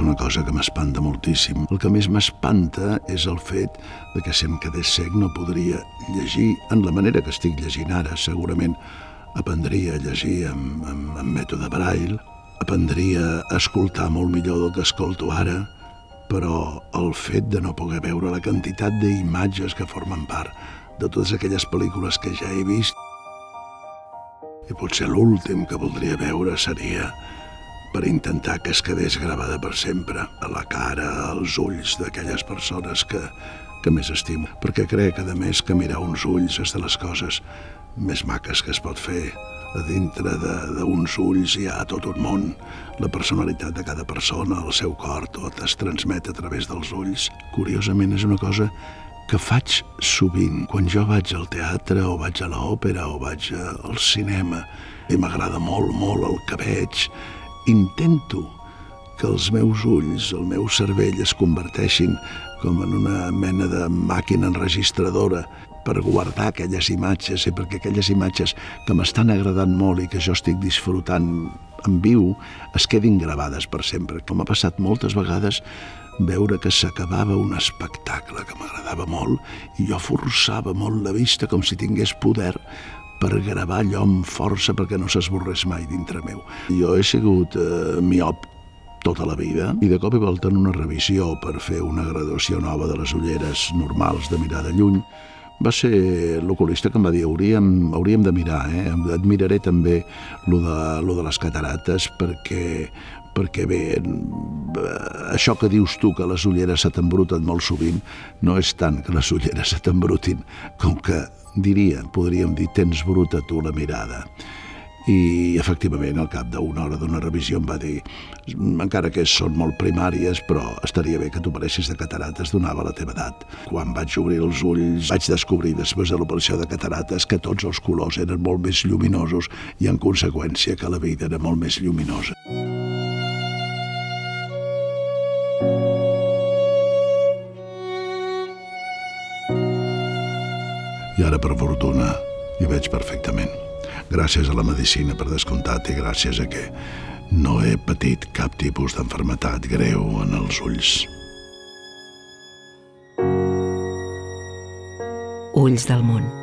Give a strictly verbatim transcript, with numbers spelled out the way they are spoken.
una cosa que m'espanta moltíssim. El que més m'espanta és el fet de que si em quedés cec no podria llegir en la manera que estic llegint ara. Segurament aprendria a llegir amb, amb, amb mètode Braille, aprendria a escoltar molt millor del que escolto ara, però el fet de no poder veure la quantitat d'imatges que formen part de totes aquelles pel·lícules que ja he vist, i potser l'últim que voldria veure seria per intentar que es quedés gravada per sempre a la cara, als ulls d'aquelles persones que, que més estimo. Perquè crec, a més, que mirar uns ulls és de les coses més maques que es pot fer. A dintre d'uns ulls hi ha tot un món. La personalitat de cada persona, el seu cor, tot es transmet a través dels ulls. Curiosament, és una cosa que faig sovint. Quan jo vaig al teatre o vaig a l'òpera o vaig al cinema i m'agrada molt, molt el que veig, intento que els meus ulls, el meu cervell es converteixin com en una mena de màquina enregistradora per guardar aquelles imatges i perquè aquelles imatges que m'estan agradant molt i que jo estic disfrutant en viu es quedin gravades per sempre. Com ha passat moltes vegades veure que s'acabava un espectacle que m'agradava molt i jo forçava molt la vista com si tingués poder per gravar allò amb força perquè no s'esborrés mai dintre meu. Jo he sigut eh, miop tota la vida i de cop i volta en una revisió per fer una graduació nova de les ulleres normals de mirar de lluny va ser l'oculista que em va dir hauríem, hauríem de mirar, eh? Et miraré també lo de, lo de les catarates perquè, perquè bé, això que dius tu que les ulleres se t'embruten molt sovint no és tant que les ulleres se t'embrutin com que diria, podríem dir, tens bruta tu la mirada. I efectivament al cap d'una hora d'una revisió em va dir encara que són molt primàries però estaria bé que t'operessis de catarates, donava la teva edat. Quan vaig obrir els ulls vaig descobrir després de l'operació de catarates que tots els colors eren molt més lluminosos i en conseqüència que la vida era molt més lluminosa. I ara per fortuna hi veig perfectament. Gràcies a la medicina, per descomptat, i gràcies a que no he patit cap tipus d'enfermetat greu en els ulls. Ulls del món.